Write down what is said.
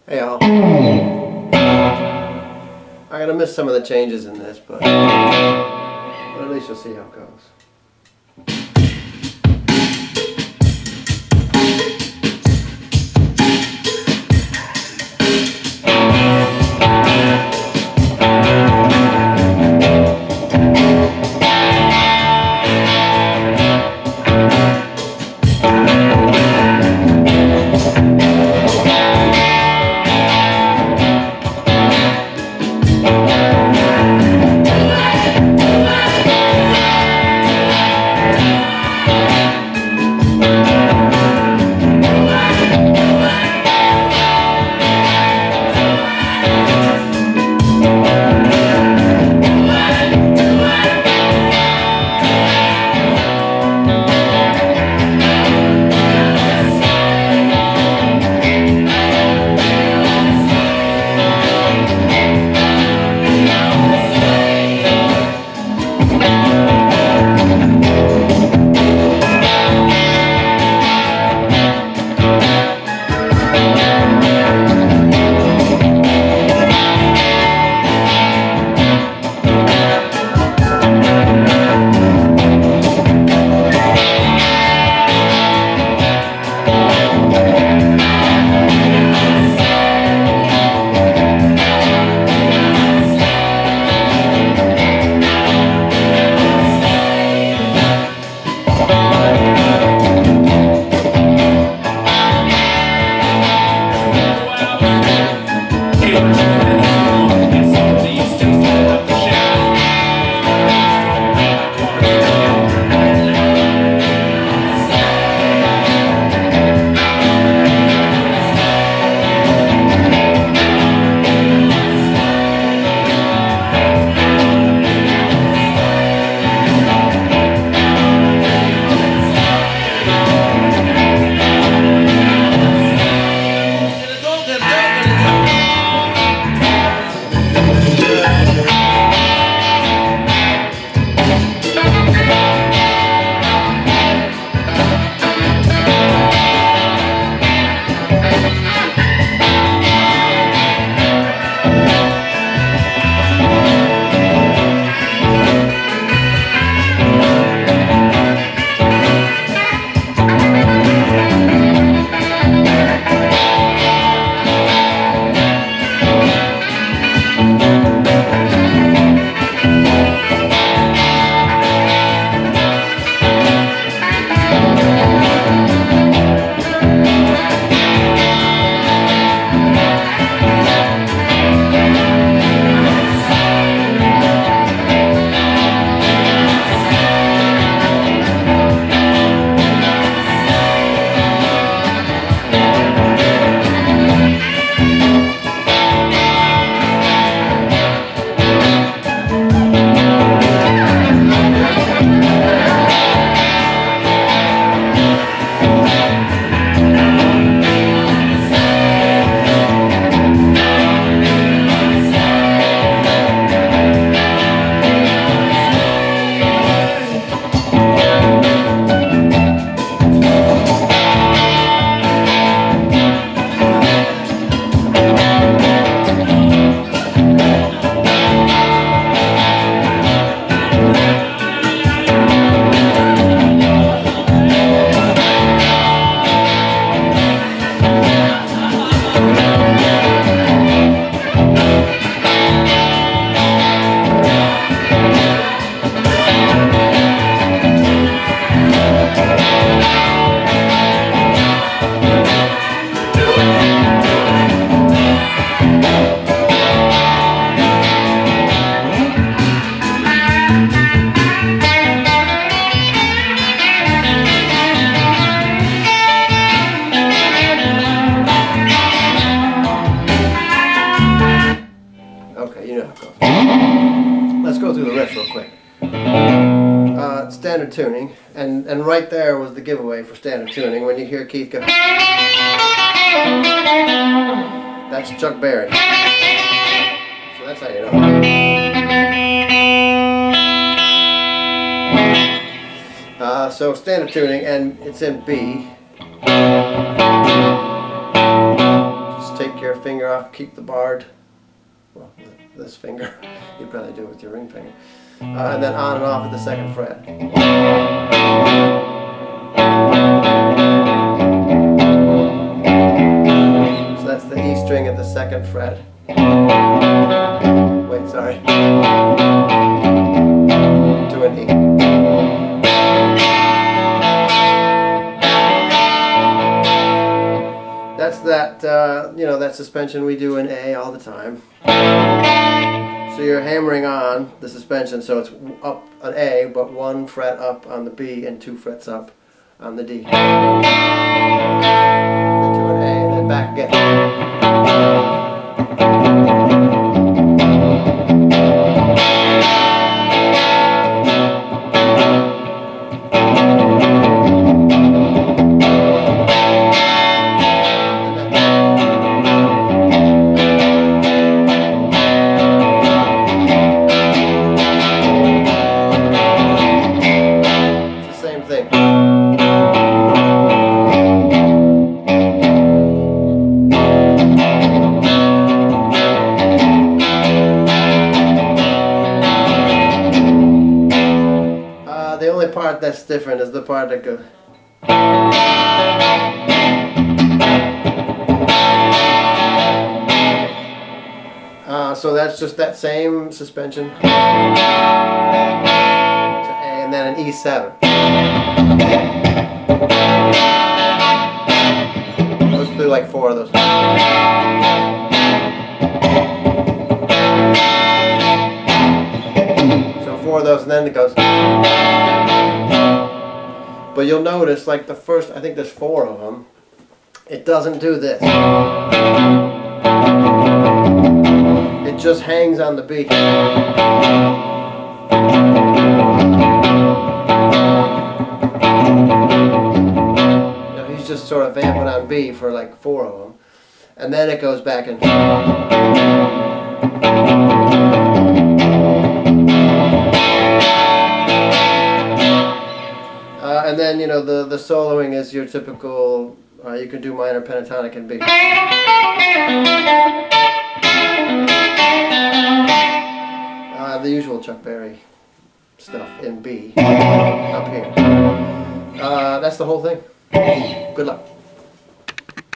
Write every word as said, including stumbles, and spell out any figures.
Hey all. I'm gonna miss some of the changes in this, but, but at least you'll see how it goes. Let's go through the riffs real quick. Uh, standard tuning, and, and right there was the giveaway for standard tuning when you hear Keith go. That's Chuck Berry. So that's how you know. Uh, so standard tuning, and it's in B. Just take your your finger off, keep the barred, well, this finger, you probably do it with your ring finger, uh, and then on and off at the second fret. So that's the E string at the second fret. Wait, sorry. To an E. That's that, uh, you know, that suspension we do in A all the time. So you're hammering on the suspension, so it's up an A, but one fret up on the B and two frets up on the D. Then to an A and then back again. The only part that's different is the part that goes. Uh, so that's just that same suspension to A and then an E seven. Let's do like four of those. So four of those and then it goes. But you'll notice, like the first, I think there's four of them, it doesn't do this. It just hangs on the B. You know, he's just sort of vamping on B for like four of them. And then it goes back and... Uh, and then, you know, the, the soloing is your typical, uh, you can do minor pentatonic in B. Uh, the usual Chuck Berry stuff in B, up here. Uh, that's the whole thing. Good luck.